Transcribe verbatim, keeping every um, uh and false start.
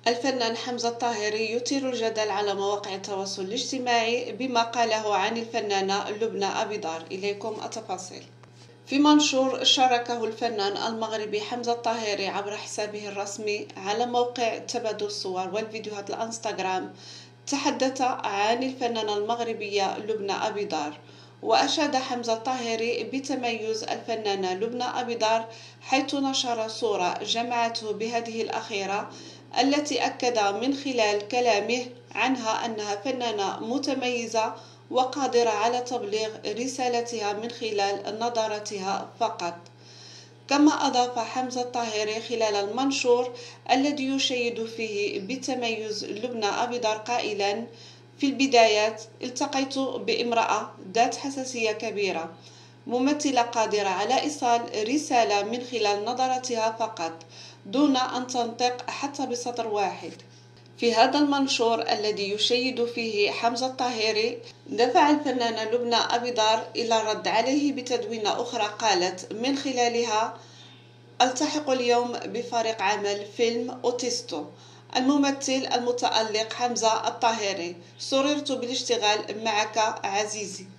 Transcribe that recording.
الفنان حمزة الطاهري يثير الجدل على مواقع التواصل الاجتماعي بما قاله عن الفنانة لبنى أبيضار. إليكم التفاصيل. في منشور شاركه الفنان المغربي حمزة الطاهري عبر حسابه الرسمي على موقع تبادل الصور والفيديوهات الانستغرام، تحدث عن الفنانة المغربية لبنى أبيضار. وأشاد حمزة الطاهري بتميز الفنانة لبنى أبيضار، حيث نشر صورة جمعته بهذه الأخيرة، التي أكد من خلال كلامه عنها أنها فنانة متميزة وقادرة على تبليغ رسالتها من خلال نظرتها فقط. كما أضاف حمزة الطاهري خلال المنشور الذي يشيد فيه بتميز لبنى أبيضار قائلا: في البدايات التقيت بامرأة ذات حساسية كبيرة، ممثلة قادرة على إيصال رسالة من خلال نظرتها فقط دون أن تنطق حتى بسطر واحد. في هذا المنشور الذي يشيد فيه حمزة الطاهري، دفع الفنانة لبنى أبيضار إلى الرد عليه بتدوينة أخرى قالت من خلالها: ألتحق اليوم بفريق عمل فيلم أوتيستو. الممثل المتألق حمزة الطاهري: سررت بالاشتغال معك عزيزي.